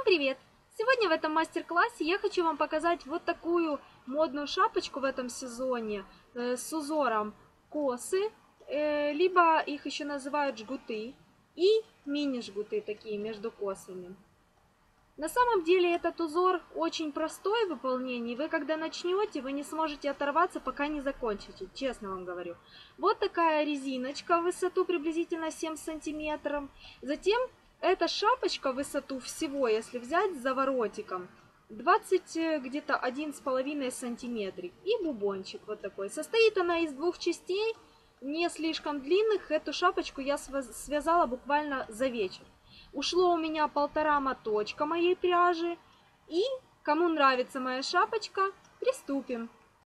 привет! Сегодня в этом мастер-классе я хочу вам показать вот такую модную шапочку в этом сезоне с узором косы, либо их еще называют жгуты, и мини-жгуты такие между косами. На самом деле этот узор очень простой в выполнении. Вы когда начнете, вы не сможете оторваться, пока не закончите, честно вам говорю. Вот такая резиночка в высоту приблизительно 7 сантиметров. Затем эта шапочка в высоту всего, если взять за воротиком, 20 где-то 1,5 сантиметров. И бубончик вот такой. Состоит она из двух частей, не слишком длинных. Эту шапочку я связала буквально за вечер. Ушло у меня 1,5 моточка моей пряжи. И кому нравится моя шапочка, приступим.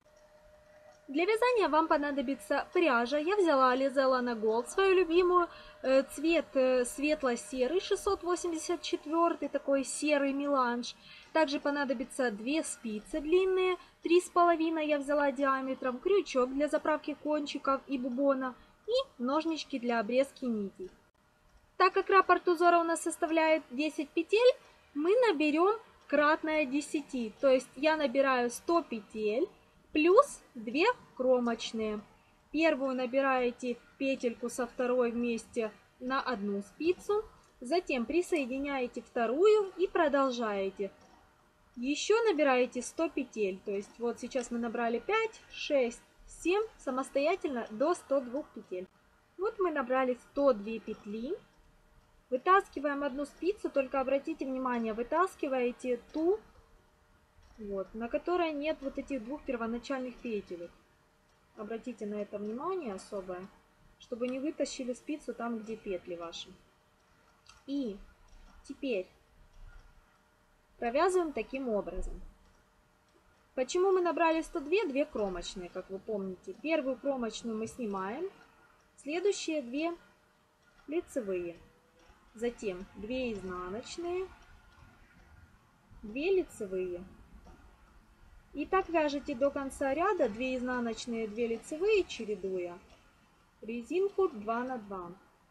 Для вязания вам понадобится пряжа. Я взяла Alizella Gold, свою любимую, цвет светло-серый, 684, такой серый меланж. Также понадобится 2 спицы длинные, 3,5 я взяла диаметром, крючок для заправки кончиков и бубона и ножнички для обрезки нитей. Так как раппорт узора у нас составляет 10 петель, мы наберем кратное 10, то есть я набираю 100 петель плюс 2 кромочные. Первую набираете петельку со второй вместе на одну спицу, затем присоединяете вторую и продолжаете. Еще набираете 100 петель, то есть вот сейчас мы набрали 5, 6, 7, самостоятельно до 102 петель. Вот мы набрали 102 петли. Вытаскиваем одну спицу, только обратите внимание, вытаскиваете ту, вот, на которой нет вот этих двух первоначальных петель. Обратите на это внимание особое, чтобы не вытащили спицу там, где петли ваши. И теперь провязываем таким образом. Почему мы набрали 102? 2 кромочные, как вы помните. Первую кромочную мы снимаем, следующие 2 лицевые. Затем 2 изнаночные, 2 лицевые. И так вяжете до конца ряда 2 изнаночные, 2 лицевые, чередуя резинку 2 на 2.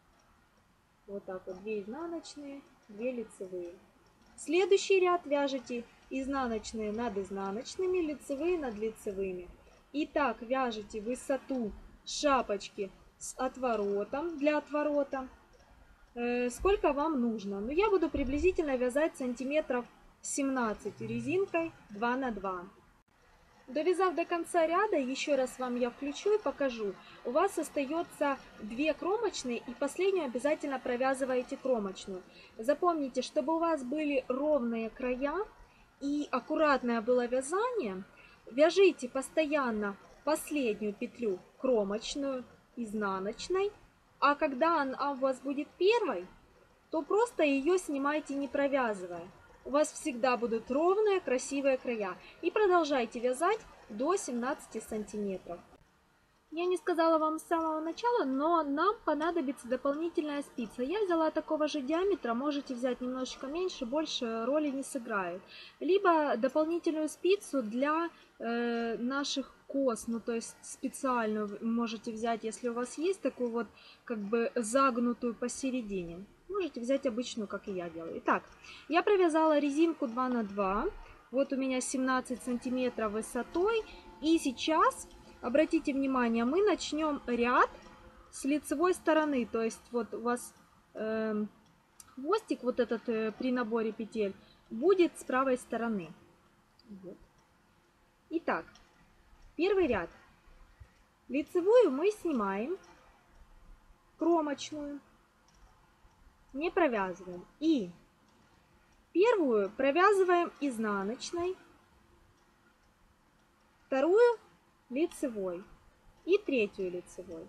Вот так вот 2 изнаночные, 2 лицевые. Следующий ряд вяжете изнаночные над изнаночными, лицевые над лицевыми. И так вяжете высоту шапочки с отворотом, для отворота. Сколько вам нужно? Ну, я буду приблизительно вязать сантиметров 17 резинкой 2 на 2. Довязав до конца ряда, еще раз вам я включу и покажу. У вас остается 2 кромочные, и последнюю обязательно провязываете кромочную. Запомните, чтобы у вас были ровные края и аккуратное было вязание, вяжите постоянно последнюю петлю кромочную изнаночной. А когда она у вас будет первой, то просто ее снимайте, не провязывая. У вас всегда будут ровные, красивые края. И продолжайте вязать до 17 сантиметров. Я не сказала вам с самого начала, но нам понадобится дополнительная спица. Я взяла такого же диаметра, можете взять немножечко меньше, больше роли не сыграет. Либо дополнительную спицу для наших кос, ну то есть специальную можете взять, если у вас есть такую вот как бы загнутую посередине. Можете взять обычную, как и я делаю. Итак, я провязала резинку 2 на 2. Вот у меня 17 сантиметров высотой. И сейчас, обратите внимание, мы начнем ряд с лицевой стороны. То есть вот у вас хвостик вот этот при наборе петель будет с правой стороны. Вот. Итак, первый ряд. Лицевую мы снимаем, кромочную не провязываем. И первую провязываем изнаночной, вторую лицевой и третью лицевой.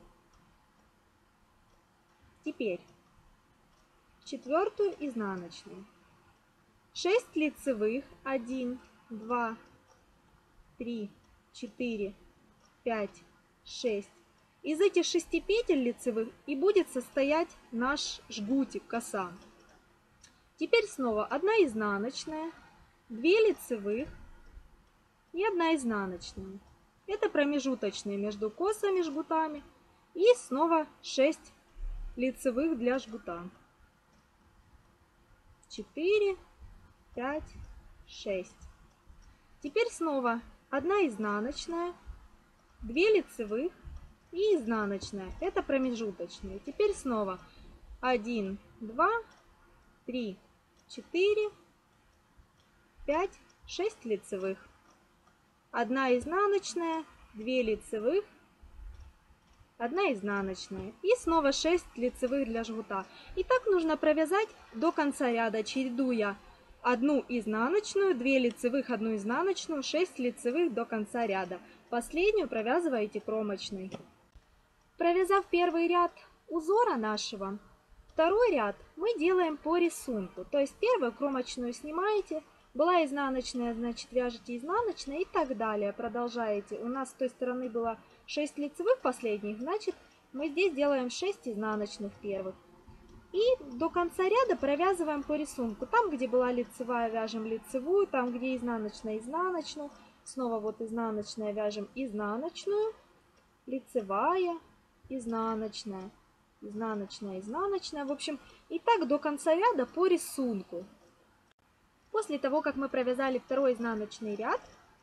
Теперь четвертую изнаночную. 6 лицевых. 1, 2, 3, 4, 5, 6. Из этих 6 петель лицевых и будет состоять наш жгутик, коса. Теперь снова 1 изнаночная, 2 лицевых и 1 изнаночная. Это промежуточные между косами, жгутами. И снова 6 лицевых для жгута. 4, 5, 6. Теперь снова 1 изнаночная, 2 лицевых и изнаночная. Это промежуточные. Теперь снова 1, 2, 3, 4, 5, 6 лицевых. 1 изнаночная, 2 лицевых, 1 изнаночная и снова 6 лицевых для жгута. И так нужно провязать до конца ряда, чередуя 1 изнаночную, 2 лицевых, 1 изнаночную, 6 лицевых до конца ряда. Последнюю провязываете кромочной. Провязав первый ряд узора нашего, второй ряд мы делаем по рисунку. То есть первую кромочную снимаете, была изнаночная, значит вяжете изнаночной и так далее. Продолжаете. У нас с той стороны было 6 лицевых последних, значит мы здесь делаем 6 изнаночных первых. И до конца ряда провязываем по рисунку. Там, где была лицевая, вяжем лицевую, там, где изнаночная, изнаночную. Снова вот изнаночная, вяжем изнаночную, лицевая, изнаночная, изнаночная, изнаночная. В общем, и так до конца ряда по рисунку. После того, как мы провязали второй изнаночный ряд,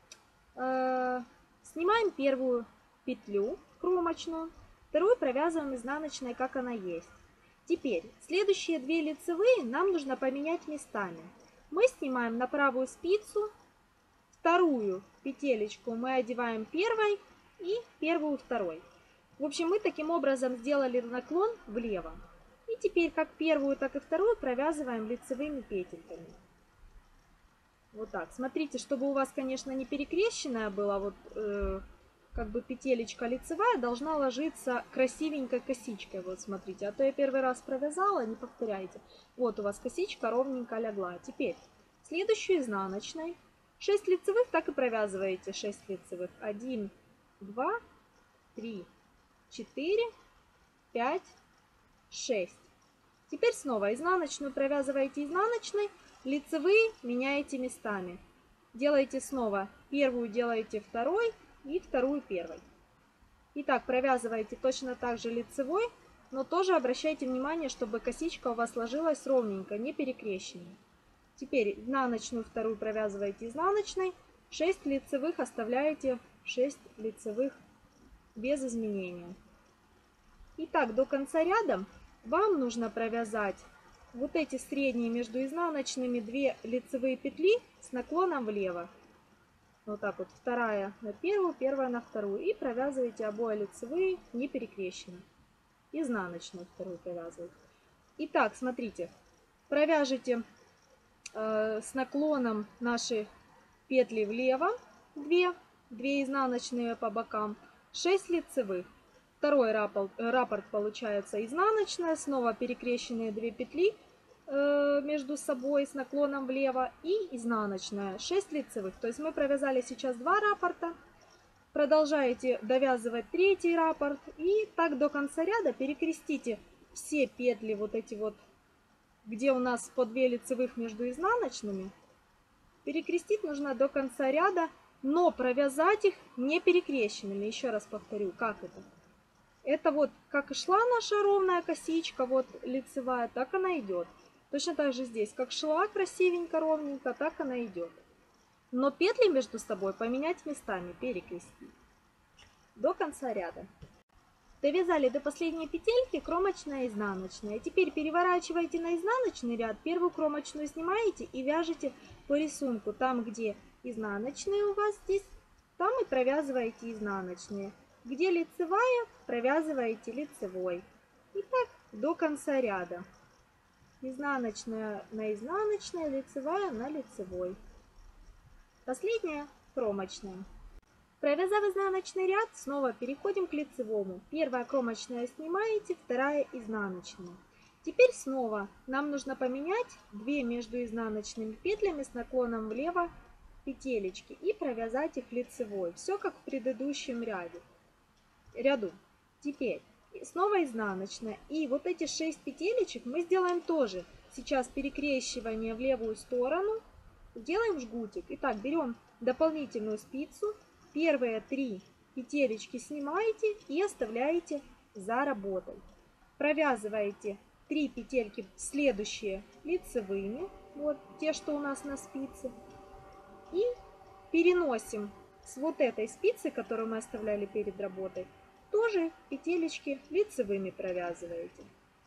снимаем первую петлю кромочную, вторую провязываем изнаночной, как она есть. Теперь следующие 2 лицевые нам нужно поменять местами. Мы снимаем на правую спицу, вторую петелечку мы одеваем первой и первую второй. В общем, мы таким образом сделали наклон влево. И теперь как первую, так и вторую провязываем лицевыми петельками. Вот так. Смотрите, чтобы у вас, конечно, не перекрещенная была, вот как бы петелечка лицевая должна ложиться красивенькой косичкой. Вот смотрите, а то я первый раз провязала, не повторяйте. Вот у вас косичка ровненько легла. Теперь следующую изнаночной. 6 лицевых так и провязываете. 6 лицевых. 1, 2, 3, 4, 5, 6. Теперь снова изнаночную провязываете изнаночной, лицевые меняете местами. Делаете снова первую, делаете второй и вторую первой. Итак, провязываете точно так же лицевой, но тоже обращайте внимание, чтобы косичка у вас ложилась ровненько, не перекрещенной. Теперь изнаночную вторую провязываете изнаночной, 6 лицевых оставляете 6 лицевых без изменения. Итак, до конца ряда вам нужно провязать вот эти средние между изнаночными 2 лицевые петли с наклоном влево. Вот так вот, вторая на первую, первая на вторую. И провязываете обои лицевые не перекрещенно. Изнаночную вторую провязываете. Итак, смотрите, провяжите с наклоном наши петли влево, 2 изнаночные по бокам, 6 лицевых. Второй раппорт получается изнаночная, снова перекрещенные 2 петли между собой с наклоном влево и изнаночная, 6 лицевых. То есть мы провязали сейчас 2 раппорта, продолжаете довязывать 3 раппорт и так до конца ряда перекрестите все петли вот эти вот, где у нас по 2 лицевых между изнаночными. Перекрестить нужно до конца ряда, но провязать их не перекрещенными. Еще раз повторю, как это. Это вот как и шла наша ровная косичка, вот лицевая, так она идет. Точно так же здесь, как шла красивенько, ровненько, так она идет. Но петли между собой поменять местами, перекрестить. До конца ряда. Довязали до последней петельки кромочная, изнаночная. Теперь переворачиваете на изнаночный ряд, первую кромочную снимаете и вяжете по рисунку. Там, где изнаночные у вас здесь, там и провязываете изнаночные. Где лицевая, провязываете лицевой. И так до конца ряда. Изнаночная на изнаночной, лицевая на лицевой. Последняя кромочная. Провязав изнаночный ряд, снова переходим к лицевому. Первая кромочная снимаете, вторая изнаночная. Теперь снова нам нужно поменять 2 между изнаночными петлями с наклоном влево петелечки и провязать их лицевой. Все как в предыдущем ряду. Теперь снова изнаночная. И вот эти 6 петелечек мы сделаем тоже. Сейчас перекрещивание в левую сторону. Делаем жгутик. Итак, берем дополнительную спицу. Первые 3 петелечки снимаете и оставляете за работой. Провязываете 3 петельки следующие лицевыми. вот те, что у нас на спице, и переносим с вот этой спицы, которую мы оставляли перед работой, тоже петелечки лицевыми провязываете.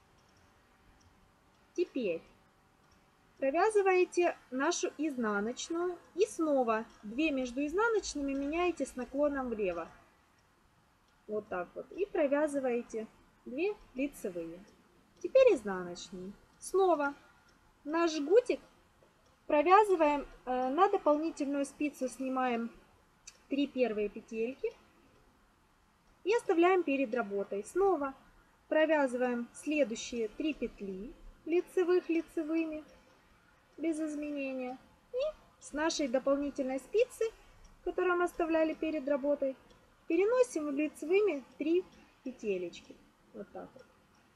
Теперь провязываете нашу изнаночную и снова 2 между изнаночными меняете с наклоном влево. Вот так вот. И провязываете 2 лицевые. Теперь изнаночную. Снова наш жгутик провязываем на дополнительную спицу, снимаем 3 первые петельки и оставляем перед работой. Снова провязываем следующие 3 петли лицевых лицевыми без изменения. И с нашей дополнительной спицы, которую мы оставляли перед работой, переносим лицевыми 3 петелечки. Вот так вот.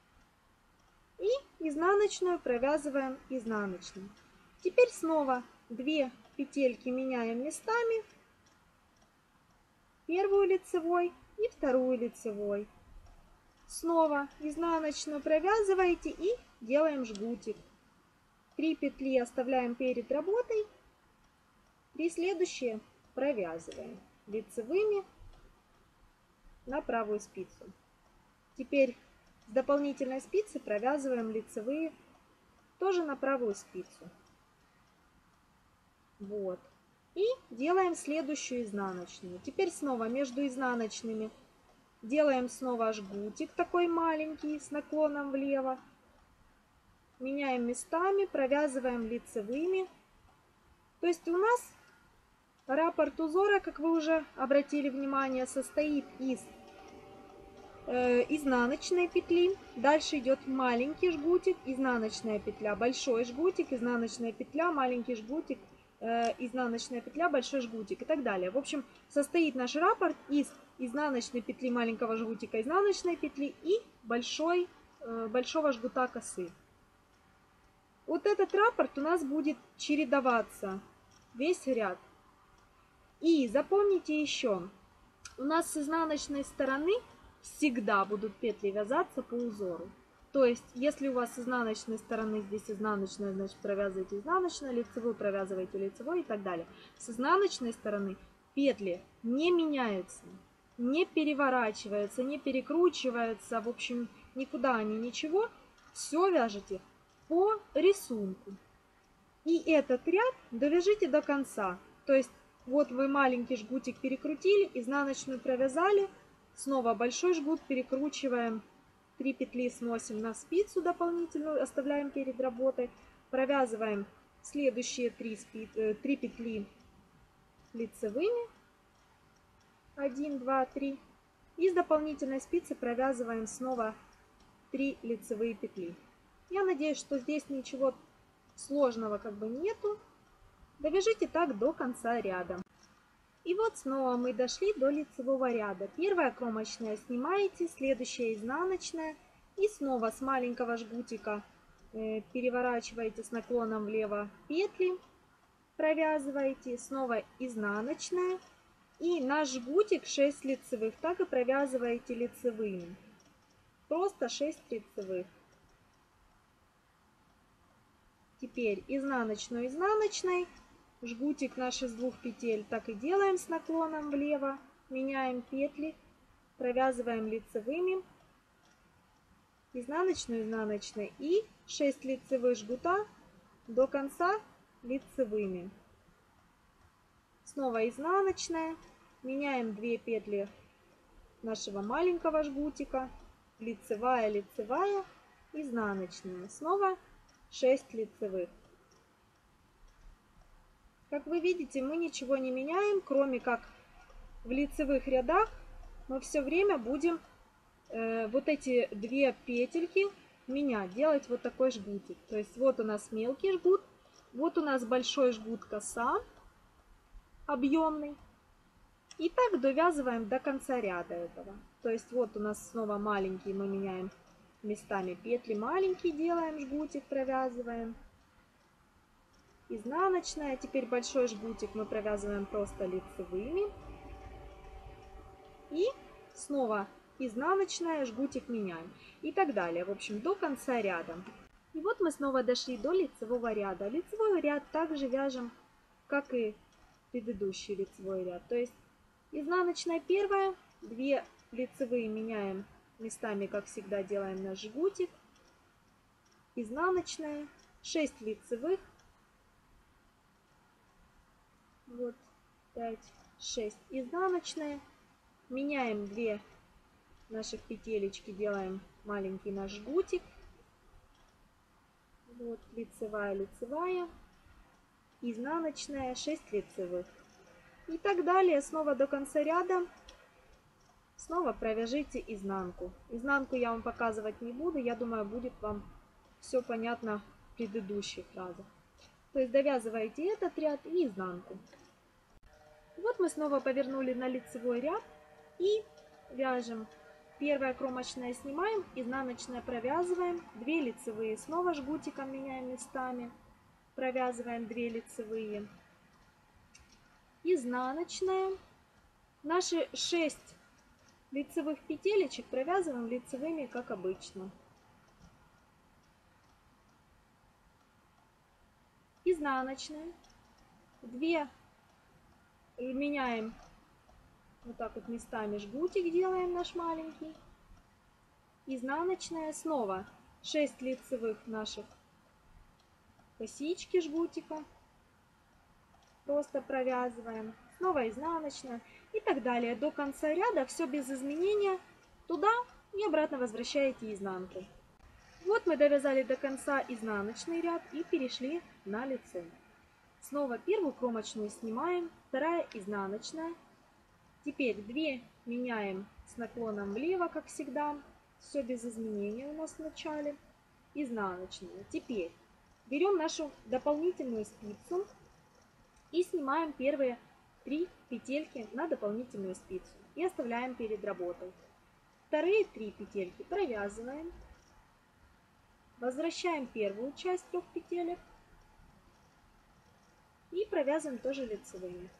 И изнаночную провязываем изнаночной. Теперь снова 2 петельки меняем местами. Первую лицевой и вторую лицевой. Снова изнаночную провязываете и делаем жгутик. 3 петли оставляем перед работой. 3 следующие провязываем лицевыми на правую спицу. Теперь с дополнительной спицы провязываем лицевые тоже на правую спицу. Вот. И делаем следующую изнаночную. Теперь снова между изнаночными делаем снова жгутик такой маленький с наклоном влево. Меняем местами, провязываем лицевыми. То есть у нас раппорт узора, как вы уже обратили внимание, состоит из изнаночной петли. Дальше идет маленький жгутик, изнаночная петля, большой жгутик, изнаночная петля, маленький жгутик, изнаночная петля, большой жгутик и так далее. В общем, состоит наш раппорт из изнаночной петли, маленького жгутика, изнаночной петли и большого жгута косы. Вот этот раппорт у нас будет чередоваться весь ряд. И запомните еще, у нас с изнаночной стороны всегда будут петли вязаться по узору. То есть, если у вас с изнаночной стороны здесь изнаночная, значит провязываете изнаночную, лицевую провязываете лицевой и так далее. С изнаночной стороны петли не меняются, не переворачиваются, не перекручиваются, в общем, никуда они ничего. Все вяжете по рисунку. И этот ряд довяжите до конца. То есть вот вы маленький жгутик перекрутили, изнаночную провязали, снова большой жгут перекручиваем, 3 петли сносим на спицу дополнительную, оставляем перед работой, провязываем следующие 3 петли лицевыми, 1, 2, 3, и с дополнительной спицы провязываем снова 3 лицевые петли. Я надеюсь, что здесь ничего сложного как бы нету. Довяжите так до конца ряда. И вот снова мы дошли до лицевого ряда. Первая кромочная снимаете, следующая изнаночная. И снова с маленького жгутика переворачиваете с наклоном влево петли, провязываете, снова изнаночная. И наш жгутик 6 лицевых так и провязываете лицевыми. Просто 6 лицевых. Теперь изнаночную изнаночной, жгутик наш из 2 петель так и делаем с наклоном влево, меняем петли, провязываем лицевыми, изнаночную изнаночной и 6 лицевых жгута до конца лицевыми. Снова изнаночная, меняем 2 петли нашего маленького жгутика, лицевая, лицевая, изнаночная, снова 6 лицевых. Как вы видите, мы ничего не меняем, кроме как в лицевых рядах мы все время будем вот эти 2 петельки менять, делать вот такой жгутик. То есть вот у нас мелкий жгут, вот у нас большой жгут коса объемный. И так довязываем до конца ряда этого. То есть вот у нас снова маленький, мы меняем местами петли, маленький делаем жгутик, провязываем. Изнаночная, теперь большой жгутик мы провязываем просто лицевыми. И снова изнаночная, жгутик меняем. И так далее. В общем, до конца ряда. И вот мы снова дошли до лицевого ряда. Лицевой ряд также вяжем, как и предыдущий лицевой ряд. То есть изнаночная первая, 2 лицевые меняем местами, как всегда делаем наш жгутик. Изнаночная, 6 лицевых. Вот 5, 6. Изнаночная. Меняем 2 наших петелечки, делаем маленький наш жгутик. Вот лицевая, лицевая, изнаночная, 6 лицевых. И так далее, снова до конца ряда. Снова провяжите изнанку. Изнанку я вам показывать не буду, я думаю, будет вам все понятно в предыдущих разах. То есть довязываете этот ряд и изнанку. Вот мы снова повернули на лицевой ряд и вяжем. Первая кромочная снимаем, изнаночная провязываем, 2 лицевые, снова жгутиком меняем местами, провязываем 2 лицевые, изнаночная, наши 6 лицевых петелечек провязываем лицевыми, как обычно. Изнаночная, 2 меняем. Вот так вот местами жгутик делаем наш маленький. Изнаночная, снова 6 лицевых наших косички жгутика. Просто провязываем. Снова изнаночная и так далее. До конца ряда все без изменения. Туда и обратно возвращаете изнанку. Вот мы довязали до конца изнаночный ряд и перешли на лице. Снова первую кромочную снимаем, вторая изнаночная. Теперь 2 меняем с наклоном влево, как всегда. Все без изменения у нас в начале. Изнаночная. Теперь берем нашу дополнительную спицу и снимаем первые 3 петельки на дополнительную спицу. И оставляем перед работой. Вторые 3 петельки провязываем. Возвращаем первую часть 3 петелек. И провязываем тоже лицевыми.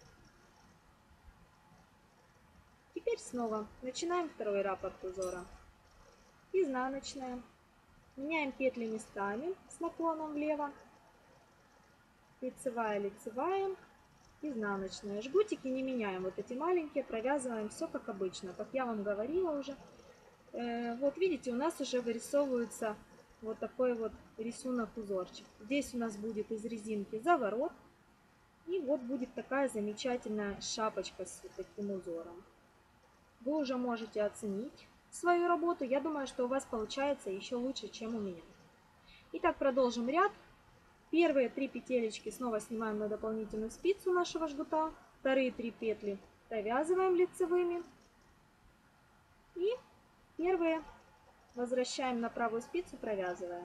Теперь снова начинаем второй раппорт узора. Изнаночная. Меняем петли местами с наклоном влево. Лицевая, лицевая, изнаночная. Жгутики не меняем, вот эти маленькие, провязываем все как обычно, как я вам говорила уже. Вот видите, у нас уже вырисовывается вот такой вот рисунок-узорчик. Здесь у нас будет из резинки заворот. И вот будет такая замечательная шапочка с вот таким узором. Вы уже можете оценить свою работу. Я думаю, что у вас получается еще лучше, чем у меня. Итак, продолжим ряд. Первые 3 петелечки снова снимаем на дополнительную спицу нашего жгута. Вторые 3 петли провязываем лицевыми. И первые возвращаем на правую спицу, провязывая.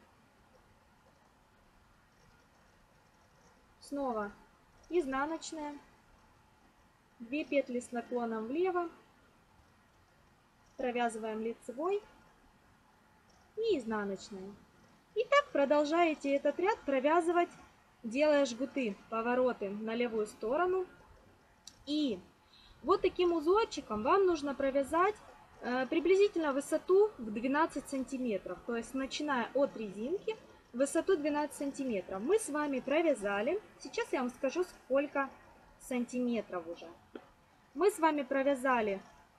Снова изнаночная. 2 петли с наклоном влево. Провязываем лицевой и изнаночная. И так продолжаете этот ряд провязывать, делая жгуты, повороты на левую сторону. И вот таким узорчиком вам нужно провязать приблизительно высоту в 12 сантиметров. То есть начиная от резинки, высоту 12 сантиметров. Мы с вами провязали, сейчас я вам скажу, сколько сантиметров уже. Мы с вами провязали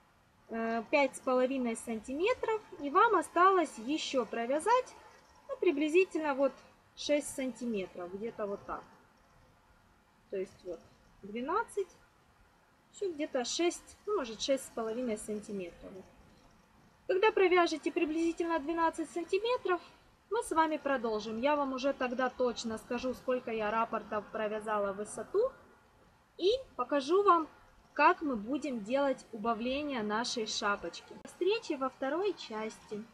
5,5 сантиметров, и вам осталось еще провязать приблизительно вот 6 сантиметров, где-то вот так. То есть вот 12, еще где-то 6, ну, может 6,5 сантиметров. Когда провяжете приблизительно 12 сантиметров, мы с вами продолжим. Я вам уже тогда точно скажу, сколько я раппортов провязала в высоту, и покажу вам, как мы будем делать убавление нашей шапочки. До встречи во второй части.